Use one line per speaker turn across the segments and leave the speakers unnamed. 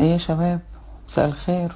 ايه يا شباب، مساء الخير.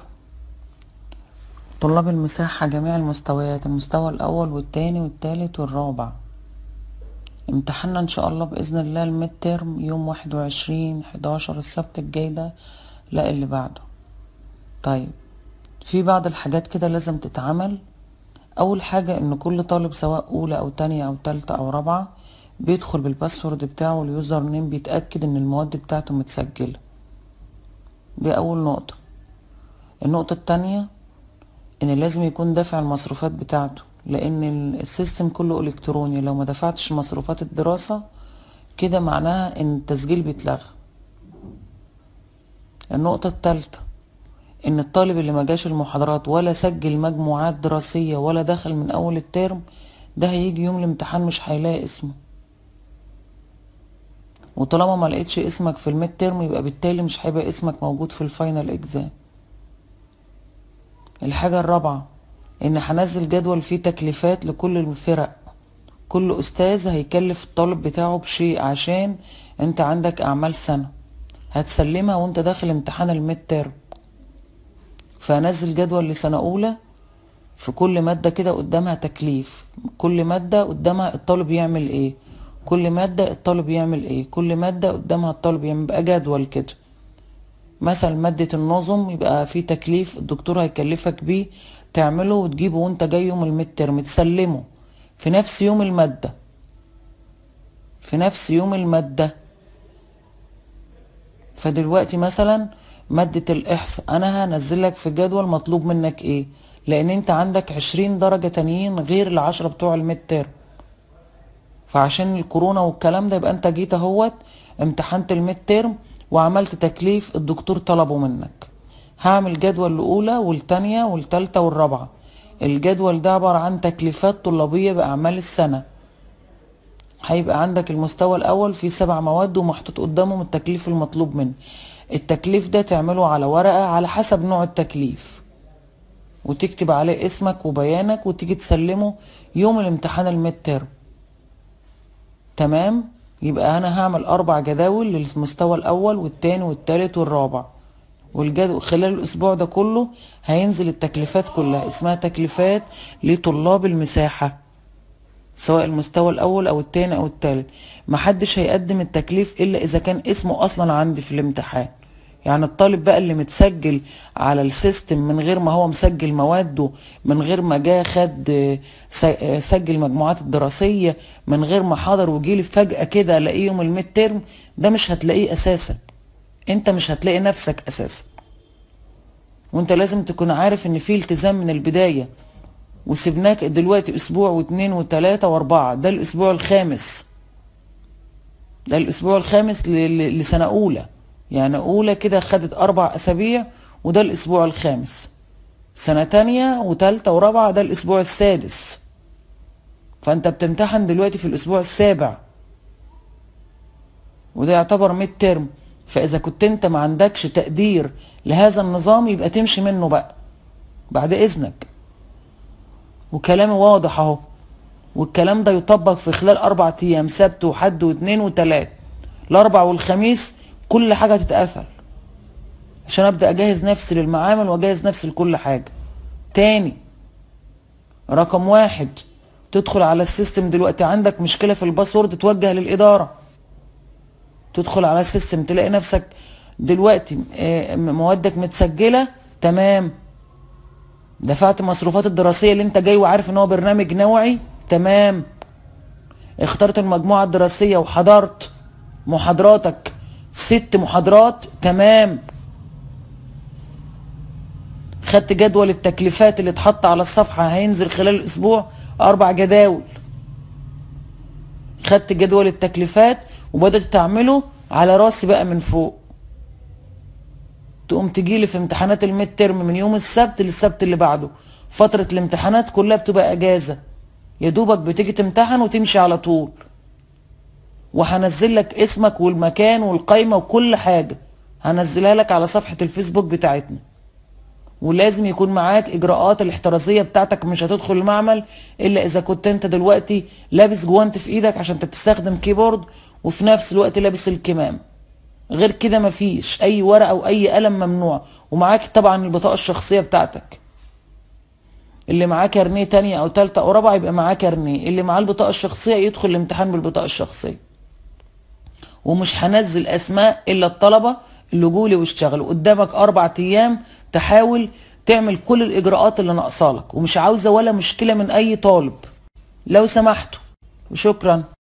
طلاب المساحة جميع المستويات، المستوى الأول والتاني والتالت والرابع. امتحاننا إن شاء الله بإذن الله الميد ترم يوم 21/11 السبت الجاي ده، لا اللي بعده. طيب، في بعض الحاجات كده لازم تتعمل. أول حاجة إن كل طالب سواء أولى أو تانية أو تالتة أو رابعة بيدخل بالباسورد بتاعه واليوزر نيم، بيتأكد إن المواد بتاعته متسجلة. دي أول نقطة. النقطة التانية ان لازم يكون دافع المصروفات بتاعته، لان السيستم كله الكتروني. لو ما دفعتش مصروفات الدراسة كده معناها ان التسجيل بيتلغى. النقطة الثالثة ان الطالب اللي ما جاش المحاضرات ولا سجل مجموعات دراسية ولا دخل من اول الترم، ده هيجي يوم الامتحان مش هيلاقي اسمه. وطالما ما لقيتش اسمك في الميد ترم يبقى بالتالي مش هيبقى اسمك موجود في الفاينل اكزام. الحاجة الرابعة ان هنزل جدول فيه تكليفات لكل الفرق. كل استاذ هيكلف الطالب بتاعه بشيء، عشان انت عندك اعمال سنة هتسلمها وانت داخل امتحان الميد تيرم. فهنزل جدول لسنة اولى في كل مادة كده قدامها تكليف، كل مادة قدامها الطالب يعمل ايه، كل مادة الطالب يعمل ايه، كل مادة قدامها الطالب يعمل، بقى جدول كده. مثلا مادة النظم يبقى في تكليف الدكتور هيكلفك بيه تعمله وتجيبه وانت جاي يوم الميد تيرم تسلمه في نفس يوم المادة، في نفس يوم المادة. فدلوقتي مثلا مادة الإحصاء أنا هنزلك في جدول مطلوب منك إيه، لأن أنت عندك 20 درجة تانيين غير ال10 بتوع الميد تيرم. فعشان الكورونا والكلام ده يبقى أنت جيت اهوت امتحنت الميد تيرم وعملت تكليف الدكتور طلبه منك. هعمل جدول لأولى والتانية والتالتة والرابعة. الجدول ده عبارة عن تكليفات طلابية بأعمال السنة. هيبقى عندك المستوى الأول فيه 7 مواد ومحطوط قدامهم التكليف المطلوب منه. التكليف ده تعمله على ورقة على حسب نوع التكليف، وتكتب عليه اسمك وبيانك وتيجي تسلمه يوم الامتحان الميد تيرم. تمام؟ يبقى أنا هعمل 4 جداول للمستوى الأول والتاني والتالت والرابع، والجدول خلال الأسبوع ده كله هينزل التكليفات كلها، اسمها تكليفات لطلاب المساحة، سواء المستوى الاول او التاني او التالت. محدش هيقدم التكليف الا اذا كان اسمه اصلا عندي في الامتحان. يعني الطالب بقى اللي متسجل على السيستم من غير ما هو مسجل مواده، من غير ما جه خد سجل مجموعات الدراسية، من غير ما حضر وجيلي فجأة كده الاقيه يوم الميد تيرم، ده مش هتلاقيه اساسا. انت مش هتلاقي نفسك اساسا. وانت لازم تكون عارف ان في التزام من البداية، وسبناك دلوقتي اسبوع واثنين وثلاثة واربعة، ده الاسبوع الخامس. ده الاسبوع الخامس لسنة اولى. يعني اولى كده خدت 4 اسابيع وده الاسبوع الخامس. سنة تانية وتالتة ورابعة ده الاسبوع السادس. فانت بتمتحن دلوقتي في الاسبوع السابع، وده يعتبر ميد ترم. فاذا كنت انت ما عندكش تقدير لهذا النظام يبقى تمشي منه بقى بعد اذنك. وكلامي واضح اهو، والكلام ده يطبق في خلال 4 ايام، سبت وحد واثنين وثلاث. الاربع والخميس كل حاجة تتقفل عشان ابدأ اجهز نفسي للمعامل واجهز نفسي لكل حاجة. تاني، رقم 1، تدخل على السيستم دلوقتي عندك مشكلة في الباسورد توجه للإدارة. تدخل على السيستم تلاقي نفسك دلوقتي موادك متسجلة تمام، دفعت مصروفات الدراسية اللي انت جاي وعارف ان هو برنامج نوعي تمام، اخترت المجموعة الدراسية وحضرت محاضراتك 6 محاضرات تمام، خدت جدول التكليفات اللي اتحط على الصفحة هينزل خلال الاسبوع 4 جداول، خدت جدول التكليفات وبدأت تعمله على راسي بقى من فوق. تقوم تجيلي في امتحانات الميد ترم من يوم السبت للسبت اللي بعده. فترة الامتحانات كلها بتبقى اجازة، يا دوبك بتيجي تمتحن وتمشي على طول. وهنزل لك اسمك والمكان والقايمة وكل حاجة، هنزلها لك على صفحة الفيسبوك بتاعتنا. ولازم يكون معاك اجراءات الاحترازية بتاعتك، مش هتدخل المعمل الا اذا كنت انت دلوقتي لابس جوانت في ايدك عشان تستخدم كيبورد وفي نفس الوقت لابس الكمام. غير كده مفيش اي ورقه او اي قلم، ممنوع. ومعاك طبعا البطاقه الشخصيه بتاعتك. اللي معاه كارنيه تانية او تالتة او رابعه يبقى معاه كارنيه، اللي معاه البطاقه الشخصيه يدخل الامتحان بالبطاقه الشخصيه. ومش هنزل اسماء الا الطلبه اللي جولي واشتغلوا. قدامك 4 ايام تحاول تعمل كل الاجراءات اللي ناقصالك، ومش عاوزه ولا مشكله من اي طالب لو سمحتوا. وشكرا.